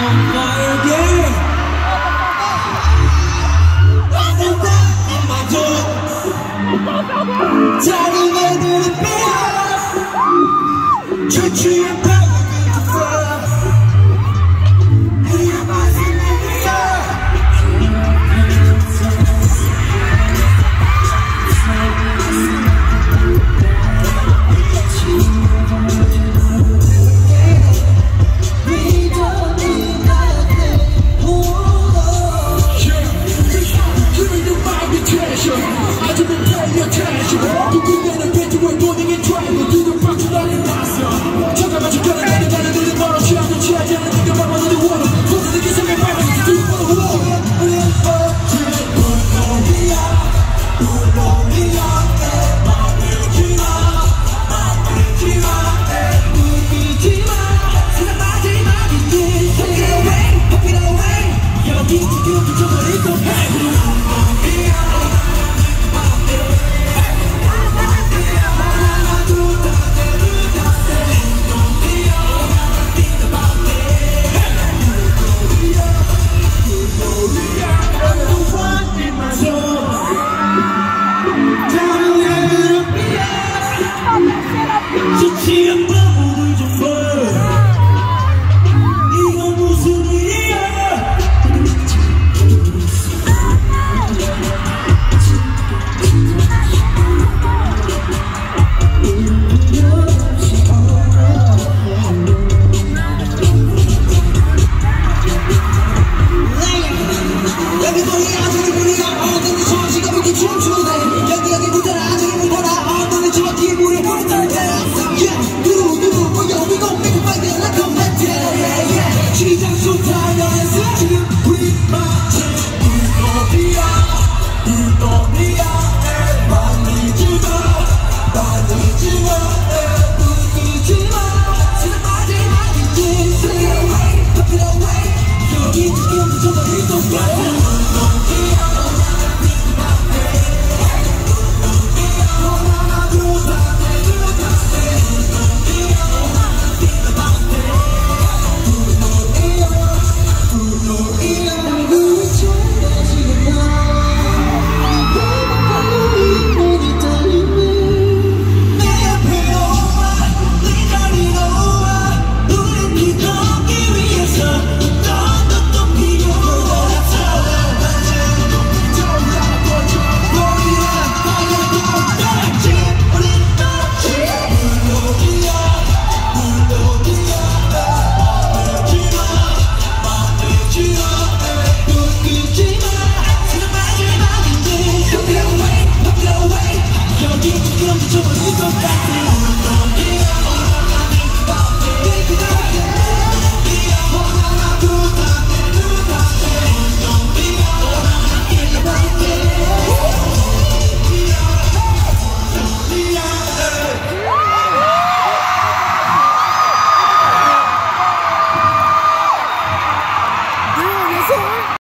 다른 애들은 빼야 주춤한 누군가는 배트볼 보닝인 트라이브 두들 박수 나는 났어 잠깐만 잠깐만 나는 다른 애들 멀어 취하고 취하지 않은 네가 봐봐 너도 원어 손을 내게 생각 빨리 두들 보러 우와 우리야 물론이야 마음이지마 웃기지마 생각하지 마 Pop it away Pop it away 여기 지금 붙여버릴 거 지치한 바보들 정말 이건 무슨 일이야 여기 보이야 저기 보이야 어딘지 정신가 보기 춤추네 여기 붙어라 저기 붙어라 어딘지 정확히 물에 보이는 시장 좋다